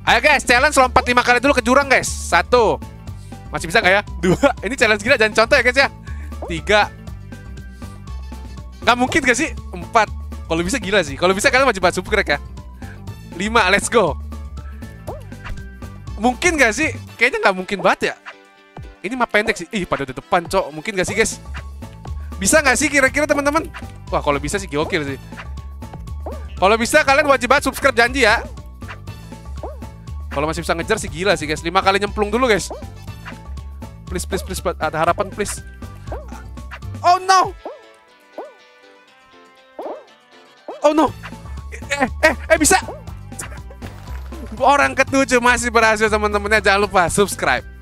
Ayo guys, challenge lompat 5 kali dulu ke jurang guys. 1. Masih bisa nggak ya? 2. Ini challenge gila, jangan contoh ya guys ya. 3. Nggak mungkin gak sih? 4. Kalau bisa gila sih. Kalau bisa kalian wajib banget subscribe ya. 5, let's go. Mungkin gak sih? Kayaknya nggak mungkin banget ya. Ini map pendek sih. Ih, pada di depan, cok. Mungkin gak sih, guys? Bisa gak sih kira-kira teman-teman? Wah, kalau bisa sih gokil sih. Kalau bisa kalian wajib banget subscribe, janji ya. Kalau masih bisa ngejar sih gila sih, guys. 5 kali nyemplung dulu, guys. Please, please, please. Ada harapan, please. Oh, no. Oh, no. Bisa. Orang ke-7 masih berhasil, teman-temannya. Jangan lupa subscribe.